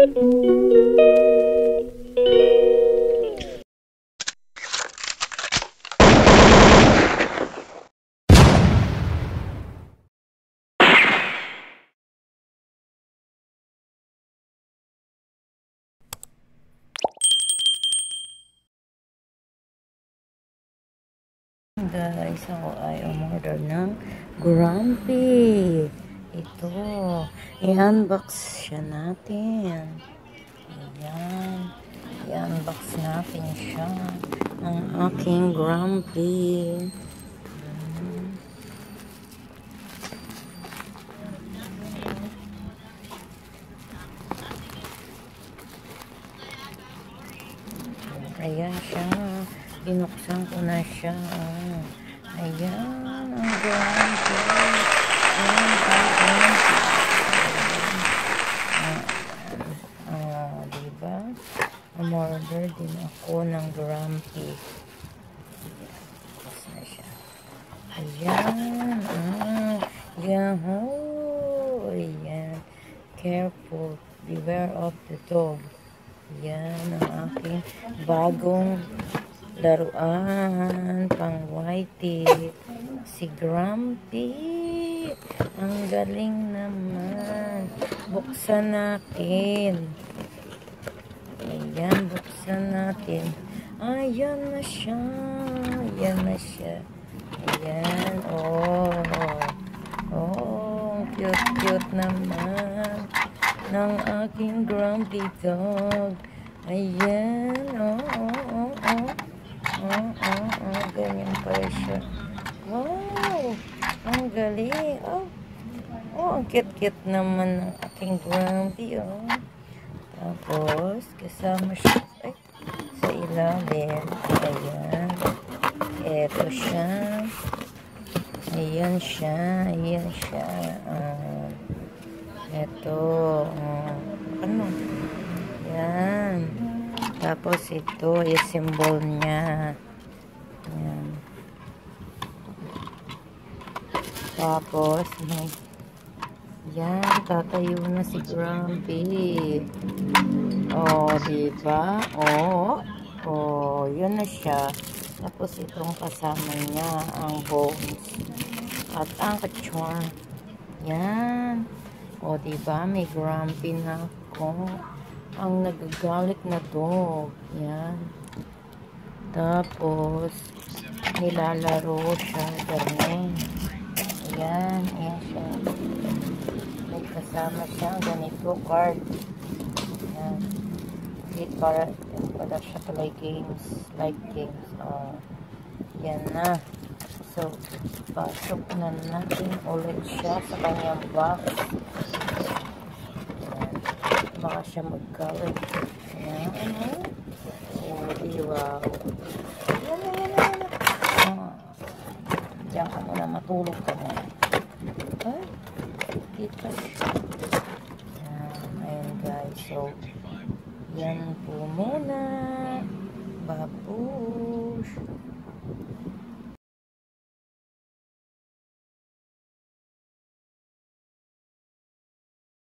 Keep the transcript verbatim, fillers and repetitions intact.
Guys, ako ay umorder ng Grumpy. Ito, i-unbox siya natin. Ayan, i-unbox natin siya. Ang aking Grumpy. Ayan siya. Binuksan ko na siya. Oh. Ayan, ang Grumpy. Ayan, ayan. Ah, diba? Umorder din ako ng Grumpy. Tapos na siya. Ayan. Ah, yahoo! Ayan. Careful. Beware of the dog. Ayan, ang aking bagong laruan pang whitey, si Grumpy. Ang galing naman. Buksan natin. Ayan, buksan natin. Ayan na siya. Ayan na siya. Ayan, oh. Oh, cute cute naman ng aking Grumpy dog. Ayan, oh, oh, oh, oh. Oh, oh, oh, ganyan pala siya. Wow! Ang galing. Oh, oh, ang cute-cute naman ng aking Grumpy, oh. Tapos, kasama siya ay, sa ilalim. Ayan. Eto siya. Ayan siya. Ayan siya. Uh, eto. Uh, ano? Ayan. Tapos ito, yung symbol niya. Ayan. Tapos, may, yan, tatayo na si Grumpy. Oh, diba? Oh, oh, yun na siya. Tapos itong kasama niya, ang bones. At ang kachwa. Yan. Oh, diba? May Grumpy na ako. Ang nagagalit na dog. Yan. Tapos, nilalaro siya. Ganyan. Ayan. Ayan siya. May kasama siya. Ganito card. Ayan. It para, para siya play games. Like games. Oh. Yan na. So, pasok na natin ulit siya sa kanyang box. Baka siya magkawin. Ayan, ano? Oh, wow. Ayan, ayan, ayan. Ah. Diyan ka muna, matulog ka muna. Ay, kita siya. Ayan, ayan guys. So, yan po muna. Babush.